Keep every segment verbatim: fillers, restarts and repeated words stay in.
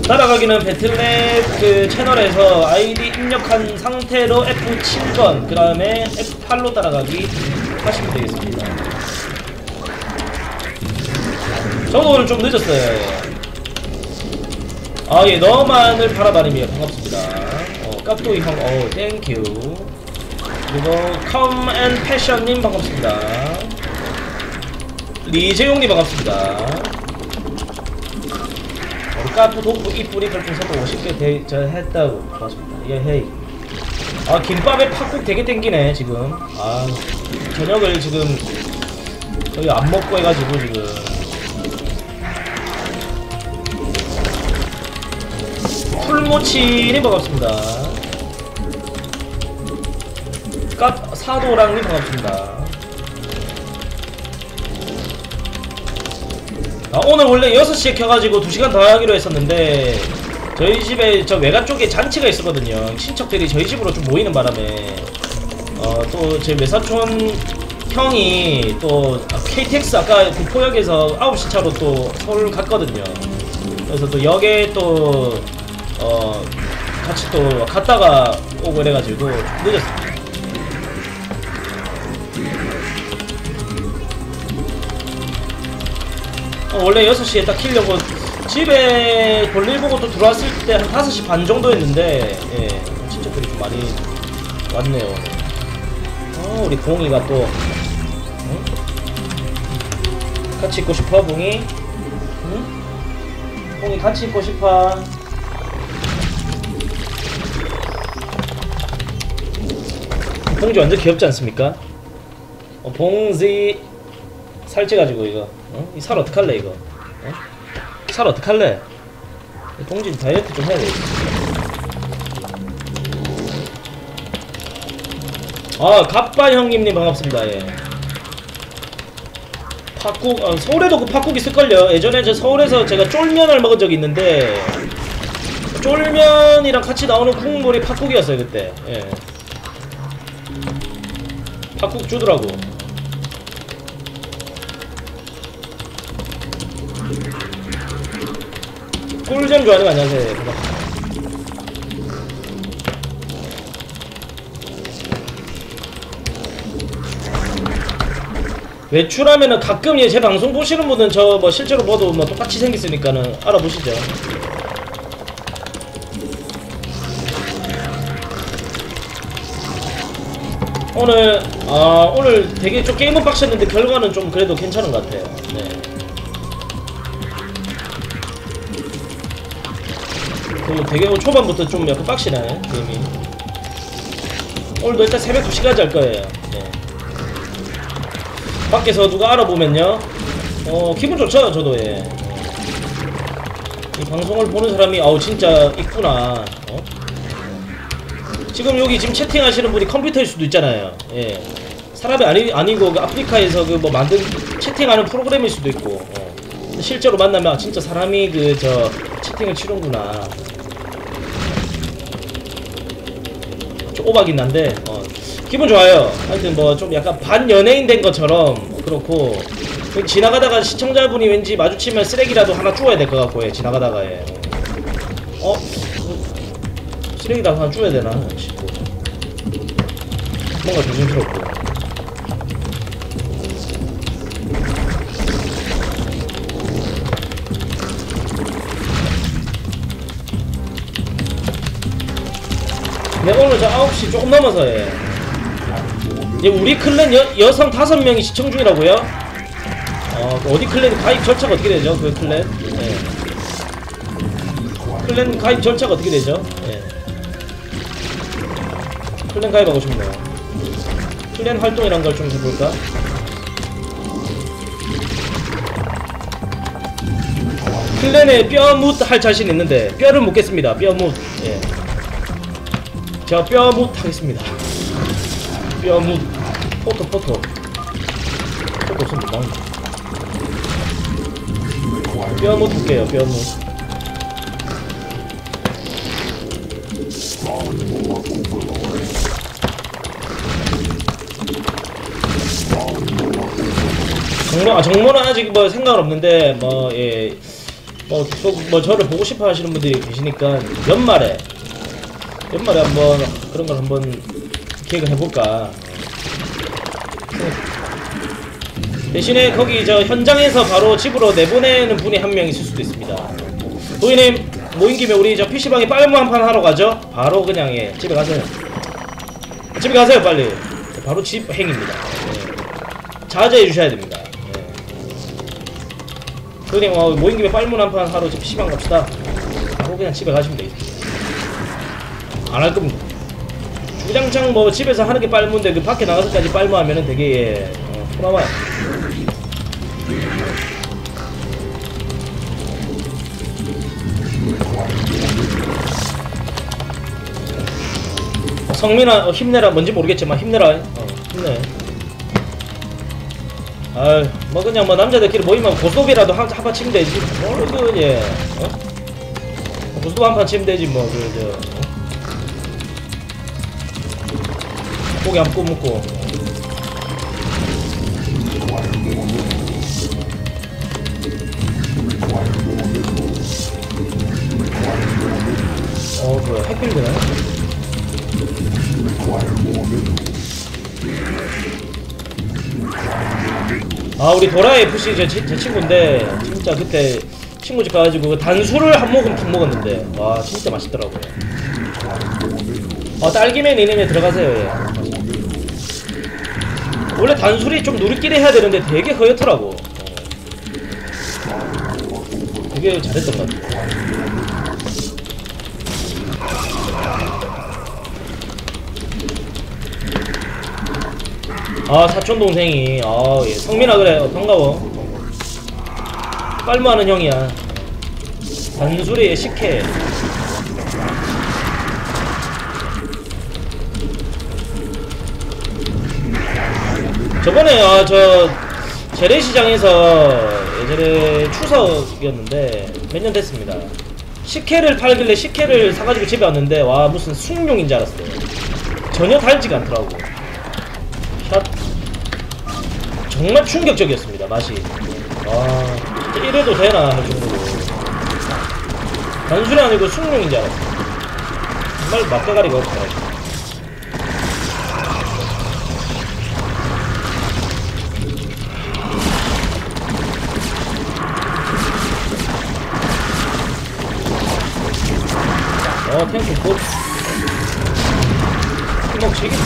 따라가기는 배틀넷 그 채널에서 아이디 입력한 상태로 에프 칠 번 그 다음에 에프 팔로 따라가기 하시면 되겠습니다. 저도 오늘 좀 늦었어요. 아, 예, 너만을 바라다니며 반갑습니다. 어, 깍두기 형, 어, 땡큐. 그리고 컴 앤 패션님 반갑습니다. 리재용님 반갑습니다. 우리 까프 도프 이쁘리 별풍선 오십 개 대전했다고 고맙습니다. 예, 헤이. 아, 김밥에 팥국 되게 땡기네 지금. 아, 저녁을 지금 거의 안 먹고 해가지고 지금. 풀모치님 반갑습니다. 까 사도랑님 반갑습니다. 아, 오늘 원래 여섯 시에 켜가지고 두 시간 더 하기로 했었는데 저희 집에 저 외관 쪽에 잔치가 있었거든요. 친척들이 저희 집으로 좀 모이는 바람에 어, 또 제 외사촌 형이 또 케이티엑스 아까 구포역에서 아홉 시 차로 또 서울 갔거든요. 그래서 또 역에 또 어, 같이 또 갔다가 오고 이래가지고 늦었습니다. 어, 원래 여섯 시에 딱 키려고 집에 볼일 보고 또 들어왔을 때 한 다섯 시 반 정도 했는데, 예, 친척들이 좀 많이 왔네요. 어, 우리 봉이가 또, 응? 같이 있고 싶어, 봉이? 응? 봉이 같이 있고 싶어. 봉지 완전 귀엽지 않습니까? 어, 봉지 살찌가지고 이거, 어? 이 살 어떡할래 이거? 어? 살 어떡할래? 봉진 다이어트 좀 해야 돼. 아, 갑바 형님님 반갑습니다. 예. 팥국, 아, 서울에도 그 팥국 있을걸요. 예전에 저 서울에서 제가 쫄면을 먹은 적이 있는데 쫄면이랑 같이 나오는 국물이 팥국이었어요 그때. 예. 팥국 주더라고. 꿀잼 좋아하는 거 안녕하세요. 외출하면은 가끔 예, 제 방송 보시는 분은 저 뭐 실제로 봐도 뭐 똑같이 생겼으니까는 알아보시죠. 오늘 아 오늘 되게 좀 게임은 빡쳤는데 결과는 좀 그래도 괜찮은 것 같아요. 네. 그 되게 초반부터 좀 약간 빡시네 게임이. 오늘도 일단 새벽 두 시까지 할 거예요. 네. 밖에서 누가 알아보면요, 어 기분 좋죠 저도. 예. 이 방송을 보는 사람이 아우 진짜 있구나. 어? 지금 여기 지금 채팅하시는 분이 컴퓨터일 수도 있잖아요. 예. 사람이 아니 아니고 그 아프리카에서 그 뭐 만든 채팅하는 프로그램일 수도 있고. 어. 실제로 만나면 아, 진짜 사람이 그 저 채팅을 치는구나. 좀 오박이 난데 어, 기분 좋아요. 하여튼 뭐 좀 약간 반연예인 된 것처럼 그렇고, 지나가다가 시청자분이 왠지 마주치면 쓰레기라도 하나 주워야 될 것 같고. 예, 지나가다가. 예. 어? 쓰레기라도 하나 주워야 되나 싶고 뭔가 조심스럽고. 네, 오늘 저 아홉 시 조금 넘어서. 예. 이제 우리 클랜 여, 여성 다섯 명이 시청 중이라고요? 어, 어디 클랜 가입 절차가 어떻게 되죠? 그 클랜? 예. 클랜 가입 절차가 어떻게 되죠? 예. 클랜 가입하고 싶네요. 클랜 활동이란 걸 좀 해볼까? 클랜에 뼈묻 할 자신 있는데 뼈를 묻겠습니다. 뼈묻. 예. 제가 뼈묻 하겠습니다. 뼈묻. 포토 포토. 포토 없으면 못 나온다. 뼈묻 할게요. 뼈묻. 정모, 아, 정모는 아직 뭐 생각은 없는데 뭐 예. 뭐 계속 뭐 저를 보고 싶어 하시는 분들이 계시니까 연말에 연말에 한번 그런 걸 한번 기획을 해볼까. 대신에 거기 저 현장에서 바로 집으로 내보내는 분이 한 명 있을 수도 있습니다. 도희님 모인 김에 우리 저 피시방에 빨무 한 판 하러 가죠? 바로 그냥 예 집에 가세요. 집에 가세요 빨리. 바로 집 행입니다. 예. 자제해 주셔야 됩니다. 예. 도희님 어, 모인 김에 빨무 한 판 하러 저 피시방 갑시다. 바로 그냥 집에 가시면 되겠습니다. 안 할 겁니다. 주장창 뭐 집에서 하는 게 빨무인데 그 밖에 나가서까지 빨무하면은 되게 예, 어, 소나마요. 성민아 어, 힘내라. 뭔지 모르겠지만 힘내라. 어, 힘내. 아유 뭐 그냥 뭐 남자들끼리 모이면 고스톱이라도 한 판 치면 되지. 뭘 그 예. 어? 고스톱 한 판 치면 되지 뭐 그 저. 어? 고기 한 번 묶고. 어 뭐야 핵빌드네. 아 우리 도라이 에프씨 제, 제 친구인데 진짜 그때 친구 집 가가지고 단술을 한 모금 푹 먹었는데 와 진짜 맛있더라고요. 어 딸기맨 이름에 들어가세요. 예. 원래 단술이 좀 누리끼리 해야 되는데 되게 허옇더라고. 어. 되게 잘했던 것 같아. 아 사촌 동생이 아 예. 성민아 그래 어, 반가워. 빨무하는 형이야. 단술이 식혜. 저번에 아 저 재래시장에서 예전에 추석이었는데 몇 년 됐습니다. 식혜를 팔길래 식혜를 사가지고 집에 왔는데 와 무슨 숭늉인 줄 알았어요. 전혀 달지가 않더라고. 샷 정말 충격적이었습니다 맛이. 와 진짜 이래도 되나 할 정도로 단순히 아니고 숭늉인 줄 알았어요. 정말 맛대가리가 없더라고. 어, 탱크 굿. 막 지겠다.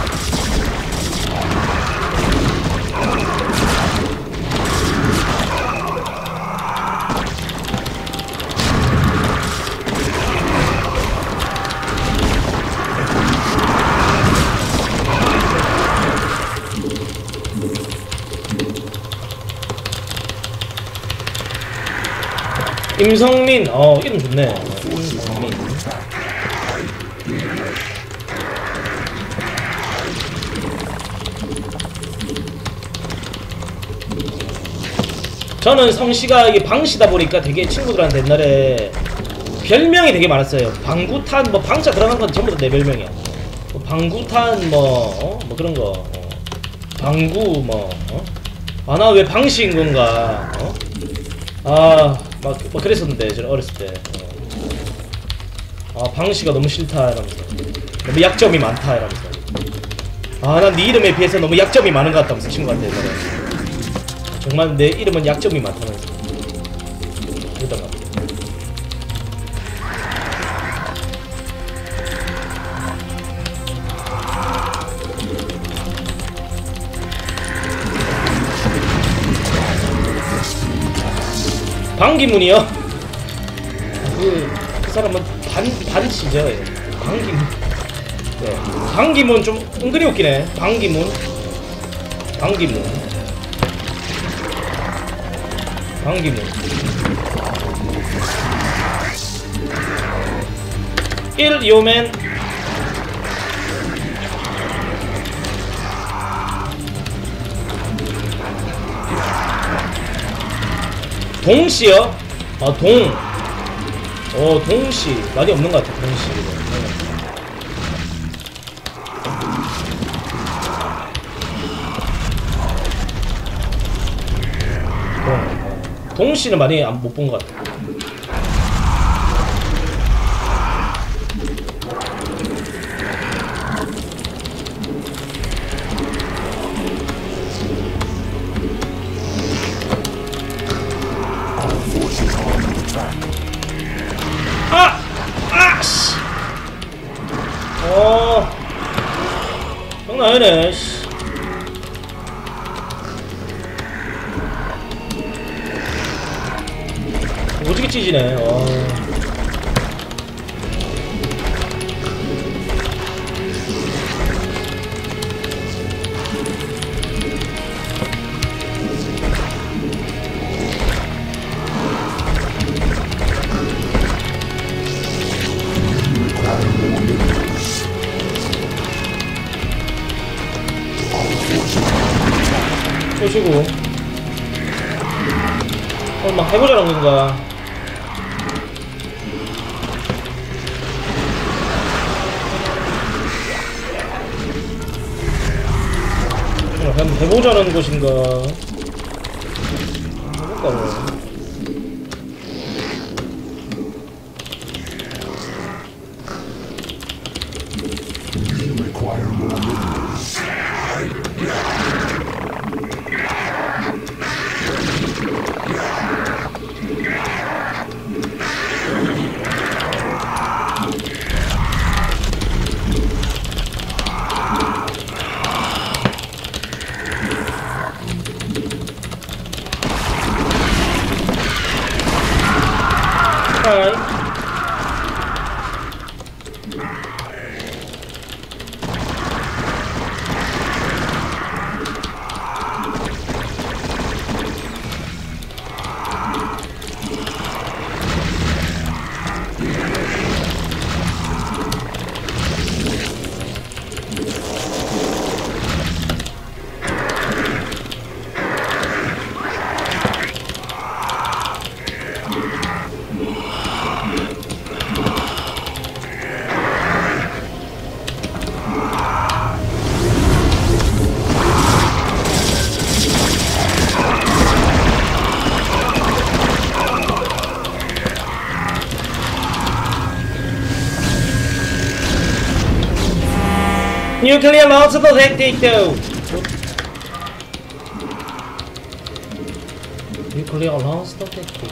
임성민, 어, 이름 좋네. 임성민. 저는 성씨가 이게 방씨다 보니까 되게 친구들한테 옛날에 별명이 되게 많았어요. 방구탄, 뭐 방자 들어간 건 전부 다 내 별명이야. 뭐 방구탄, 뭐, 어? 뭐 그런 거. 어. 방구, 뭐, 어? 아, 나 왜 방씨인 건가, 어? 아, 막, 뭐 그랬었는데, 저 어렸을 때. 어. 아, 방씨가 너무 싫다, 이러면서. 너무 약점이 많다, 이러면서. 아, 난 네 이름에 비해서 너무 약점이 많은 것 같다면서, 친구한테. 그래. 정말 내 이름은 약점이 많다면서. 그러던 것 같아요. 방기문이요? 그, 그 사람은 반, 반치죠. 방기문. 네. 방기문 좀 은근히 웃기네. 방기문. 방기문. 방기문. 일 요맨. 동씨요? 아, 동. 어, 동씨. 많이 없는 것 같아, 동씨. 동. 동씨는 많이 못 본 것 같아. 아! 아! 씨! 어. 장난 아니네, 씨. 오지게 찢이네. 어. 쏘시고. 어, 막 해보자는 건가. 한번 해보자는 것인가. 해볼까 뭐. 하이. Nuclear loss protected though. Nuclear loss protected.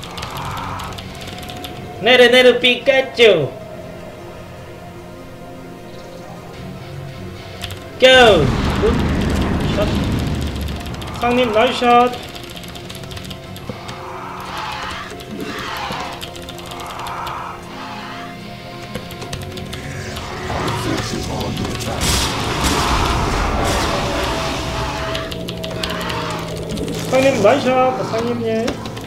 내려 내려 피카츄. Go. Good shot. 상님 나이스 샷. 상님 나이샷. 상님 예.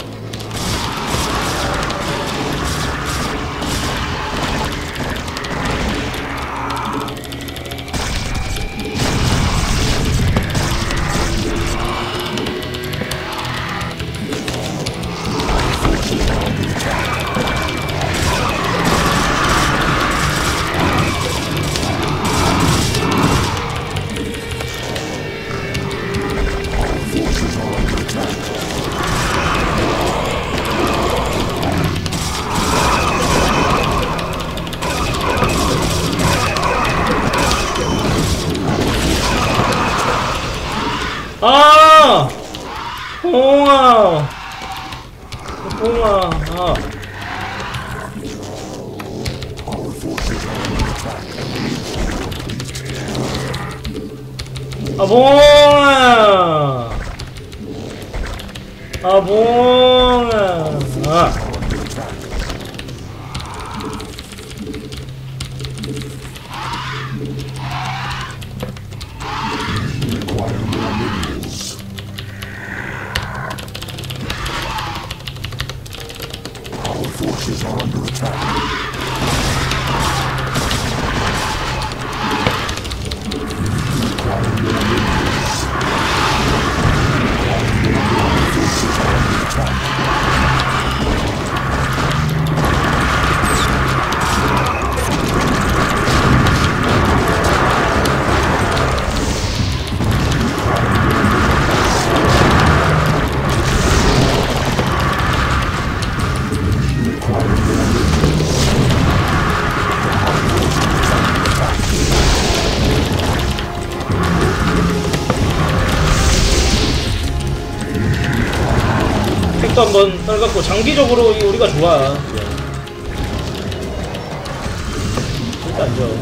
아! 봉아! 봉아, 아. 아, 봉아! 아, 봉아! 아. Forces are under attack. 뮤도 한번 떨갖고 장기적으로 우리가 좋아. 절대 안 좋아.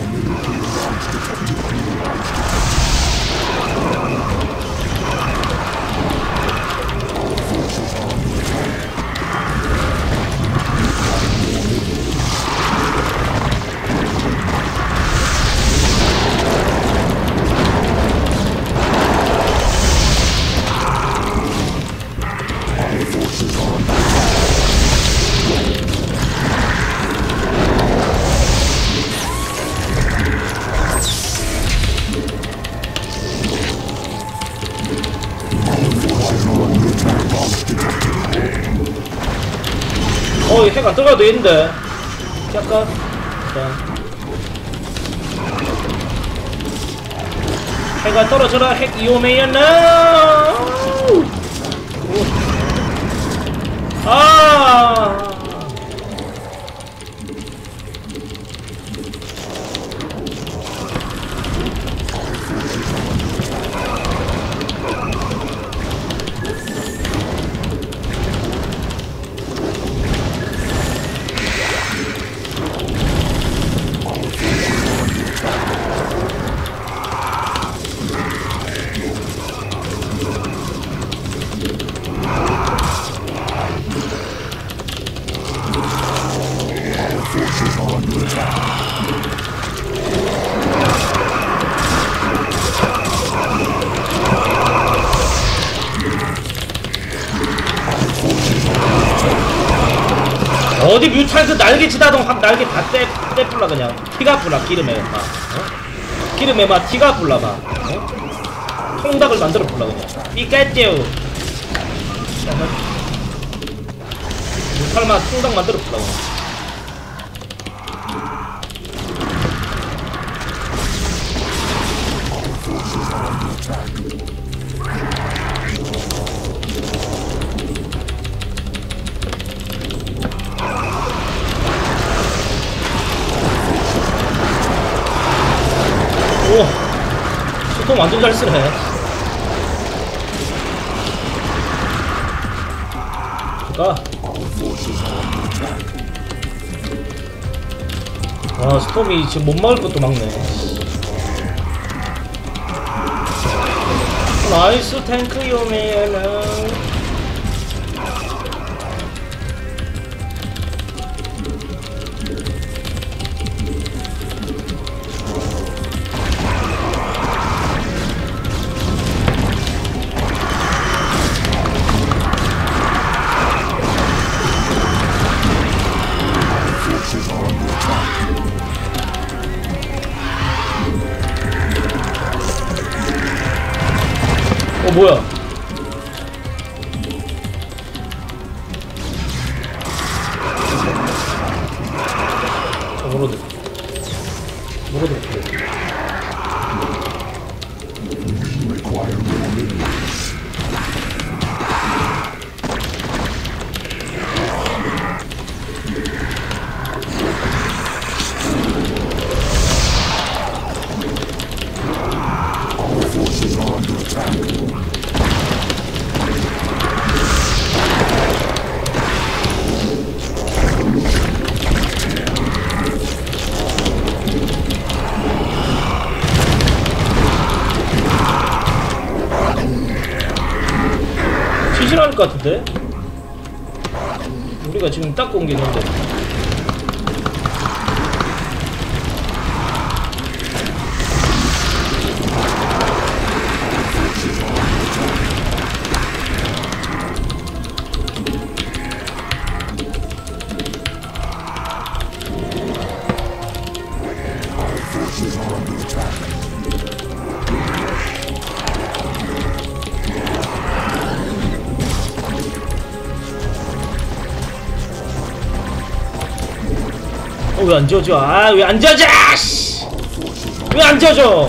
어, 핵 안 들어가도 되는데. 약간. 일단. 핵아 떨어져라, 핵 위험해요, no! 아! 어디 뮤탈트 날개 치다동 확 날개 다 떼, 떼뿔라 그냥 티가 불라 기름에 막 어? 기름에 막 티가 불라 막 어? 통닭을 만들어 불라 그냥 삐까띠우 뮤탈만 통닭 만들어 불라 그냥. 오! 스톰 완전 잘 쓰네. 가. 와, 스톰이 지금 못 막을 것도 막네. 나이스 탱크 요메야나. 어 뭐야? 어 뭐로드 뭐로드 시신할 것 같은데? 우리가 지금 딱 공개했는데. 어, 왜 안 지워져? 아, 왜 안 지워져? 씨! 왜 안 지워져?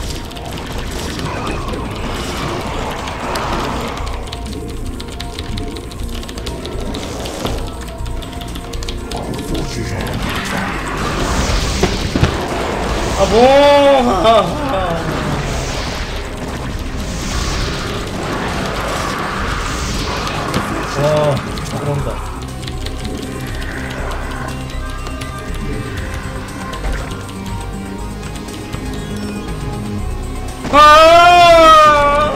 아, 뭐. 아. 와, 들어온다. 아!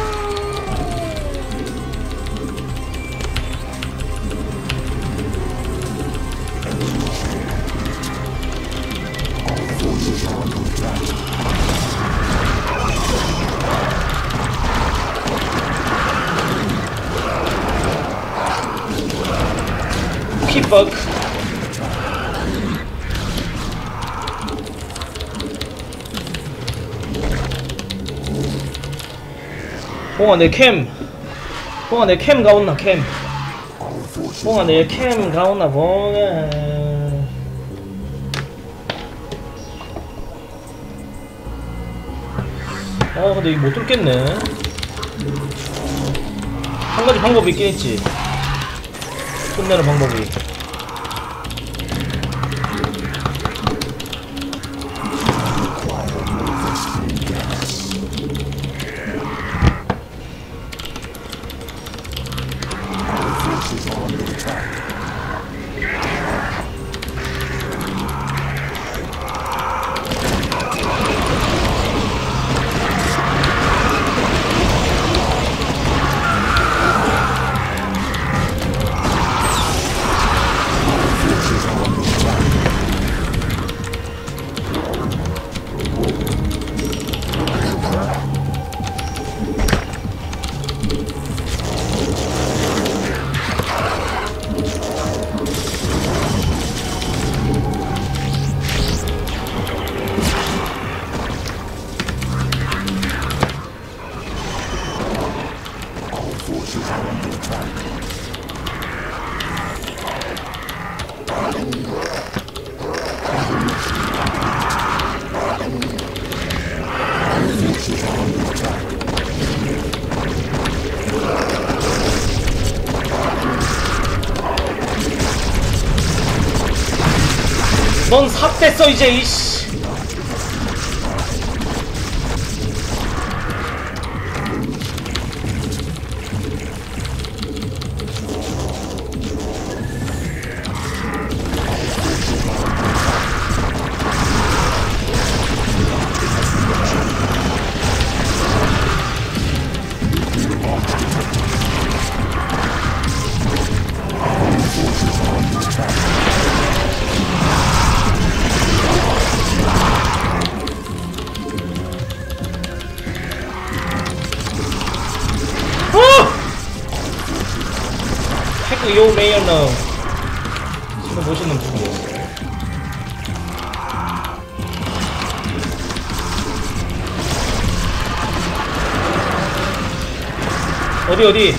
킥박. 봉아 내 캠. 봉아 내 캠 가온나 캠. 봉아 내 캠 가온나 봉아. 어 근데 이거 못 뚫겠네. 한 가지 방법이 있긴 있지. 끝내는 방법이. 넌 삽됐어 이제 이씨. 요 메이어너 지금 멋있는 부분이었어. 어디 어디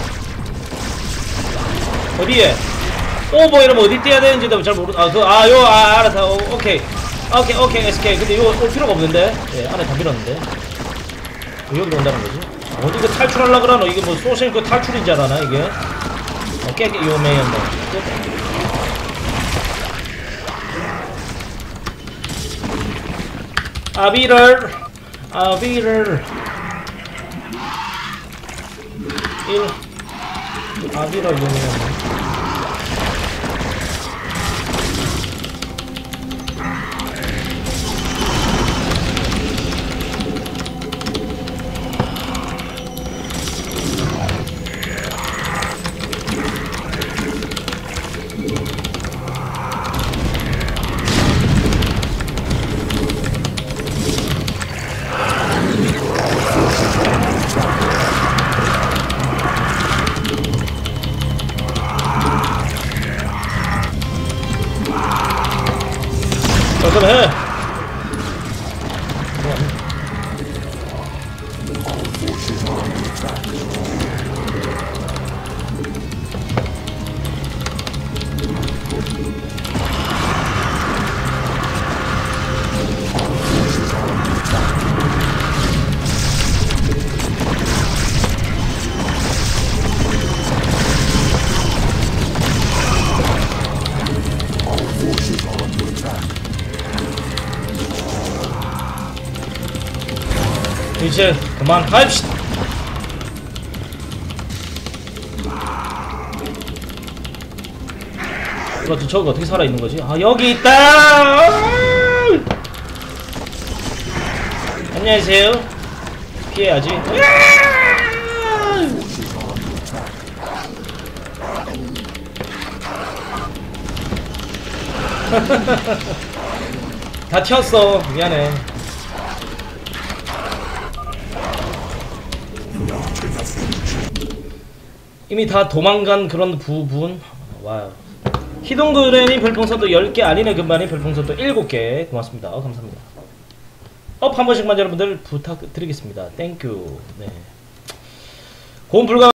어디에? 오 뭐 이러면 어디 떼야 되는지도 잘 모르. 아 그 아 요 아 알았어. 오, 오케이 오케이 오케이 에스케이. 근데 요 올 필요가 없는데. 예 안에 다 밀었는데 왜 여기로 온다는 거지? 어디 그 탈출하려 그러노? 이게 뭐 소셜 그 탈출인 줄 알아나 이게? 깨깨 요 메이어너 아비를 아비를 일 아비를 요메이어너. 해. 이제 그만 합시다. 그렇죠. 저거 어떻게 살아있는 거지? 아, 여기 있다! 안녕하세요. 피해야지. 다 튀었어. 미안해. 이미 다 도망간 그런 부분. 와우. 희동그레니 별풍선도 열 개, 아니네 금반이 별풍선도 일곱 개. 고맙습니다. 어, 감사합니다. 업 한 번씩만 여러분들 부탁드리겠습니다. 땡큐. 네. 고음 불가